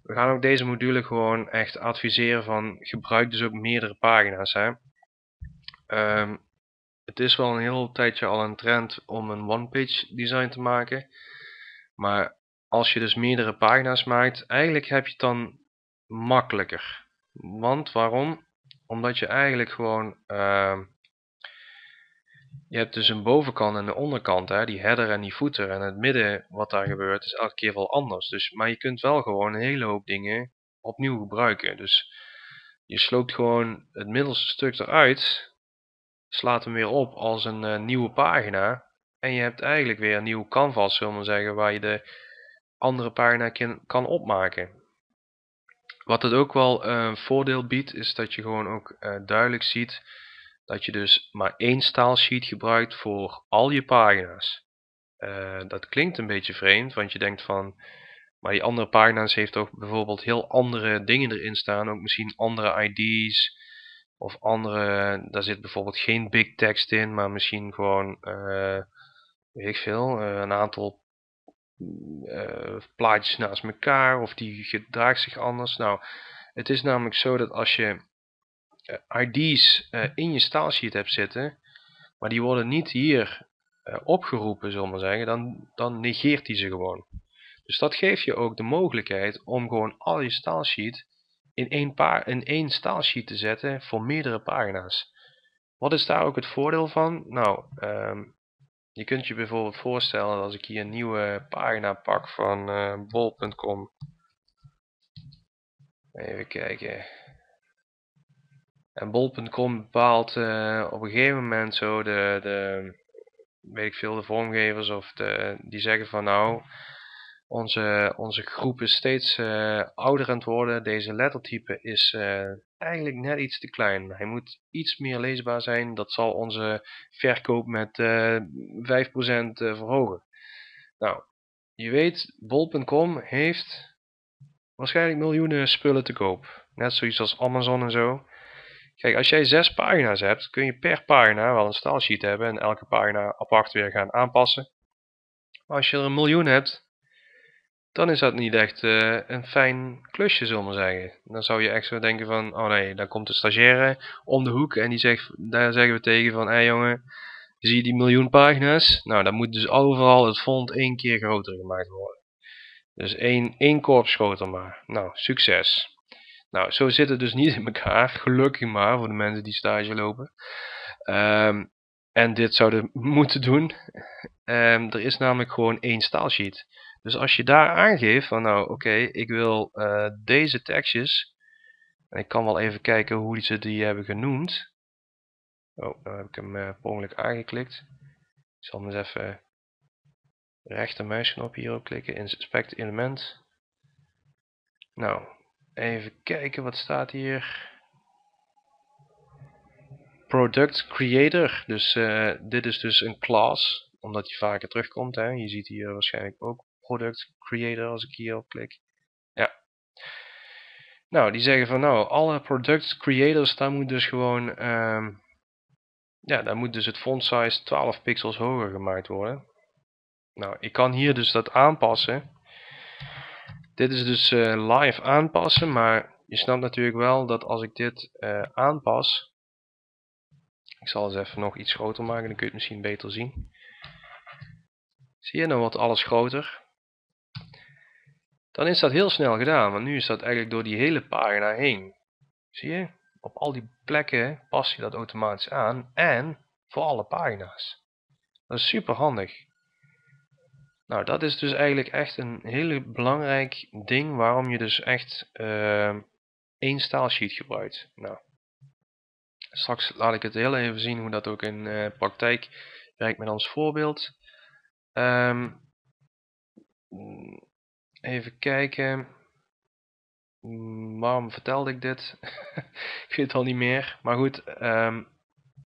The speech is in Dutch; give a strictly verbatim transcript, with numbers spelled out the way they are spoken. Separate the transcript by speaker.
Speaker 1: we gaan ook deze module gewoon echt adviseren van gebruik dus ook meerdere pagina's. Hè. Um, het is wel een heel tijdje al een trend om een one-page design te maken. Maar als je dus meerdere pagina's maakt, eigenlijk heb je het dan makkelijker. Want waarom? Omdat je eigenlijk gewoon... Uh, je hebt dus een bovenkant en een onderkant, hè, die header en die footer. En het midden wat daar gebeurt is elke keer wel anders. Dus, maar je kunt wel gewoon een hele hoop dingen opnieuw gebruiken. Dus je sloopt gewoon het middelste stuk eruit. Slaat hem weer op als een uh, nieuwe pagina. En je hebt eigenlijk weer een nieuw canvas, zullen we zeggen, waar je de andere pagina kan, kan opmaken. Wat het ook wel een uh, voordeel biedt, is dat je gewoon ook uh, duidelijk ziet dat je dus maar één stylesheet gebruikt voor al je pagina's. Uh, dat klinkt een beetje vreemd, want je denkt van, maar die andere pagina's heeft ook bijvoorbeeld heel andere dingen erin staan, ook misschien andere I D's of andere, daar zit bijvoorbeeld geen big text in, maar misschien gewoon, uh, weet ik veel, uh, een aantal uh, plaatjes naast elkaar of die gedraagt zich anders. Nou, het is namelijk zo dat als je uh, I D's uh, in je stylesheet hebt zitten, maar die worden niet hier uh, opgeroepen, zullen we maar zeggen, dan, dan negeert hij ze gewoon. Dus dat geeft je ook de mogelijkheid om gewoon al je stylesheet in één, in één stylesheet te zetten voor meerdere pagina's. Wat is daar ook het voordeel van? Nou, um, je kunt je bijvoorbeeld voorstellen als ik hier een nieuwe pagina pak van uh, bol punt com. Even kijken. En bol punt com bepaalt uh, op een gegeven moment zo de, de, weet ik veel, de vormgevers of de, die zeggen van nou, onze, onze groep is steeds uh, ouder aan het worden. Deze lettertype is uh, eigenlijk net iets te klein. Hij moet iets meer leesbaar zijn. Dat zal onze verkoop met uh, vijf procent uh, verhogen. Nou, je weet, bol punt com heeft waarschijnlijk miljoenen spullen te koop. Net zoiets als Amazon en zo. Kijk, als jij zes pagina's hebt, kun je per pagina wel een stylesheet hebben en elke pagina apart weer gaan aanpassen. Maar als je er een miljoen hebt, dan is dat niet echt uh, een fijn klusje, zullen we zeggen. Dan zou je echt zo denken van, oh nee, dan komt de stagiaire om de hoek en die zegt, daar zeggen we tegen van, hé hey jongen, zie je die miljoen pagina's? Nou, dan moet dus overal het font één keer groter gemaakt worden. Dus één, één korps groter maar. Nou, succes. Nou, zo zit het dus niet in elkaar, gelukkig maar, voor de mensen die stage lopen. Um, en dit zouden moeten doen. Um, er is namelijk gewoon één stylesheet. Dus als je daar aangeeft van nou oké, okay, ik wil uh, deze tekstjes. En ik kan wel even kijken hoe ze die hebben genoemd. Oh, nou heb ik hem uh, per ongeluk aangeklikt. Ik zal hem eens even rechter muisknop hierop klikken. Inspect element. Nou, even kijken wat staat hier. Product creator. Dus uh, dit is dus een class. Omdat die vaker terugkomt. Hè. Je ziet hier waarschijnlijk ook product creator als ik hier op klik. Ja. Nou, die zeggen van nou, alle product creators, daar moet dus gewoon, um, ja, daar moet dus het font size twaalf pixels hoger gemaakt worden. Nou, ik kan hier dus dat aanpassen. Dit is dus uh, live aanpassen, maar je snapt natuurlijk wel dat als ik dit uh, aanpas, ik zal eens even nog iets groter maken, dan kun je het misschien beter zien. Zie je, dan wordt alles groter. Dan is dat heel snel gedaan, want nu is dat eigenlijk door die hele pagina heen. Zie je? Op al die plekken pas je dat automatisch aan en voor alle pagina's. Dat is super handig. Nou, dat is dus eigenlijk echt een hele belangrijk ding waarom je dus echt uh, één stylesheet gebruikt. Nou, straks laat ik het heel even zien hoe dat ook in uh, praktijk werkt met ons voorbeeld. Um, even kijken. Waarom vertelde ik dit? Ik weet het al niet meer. Maar goed, um,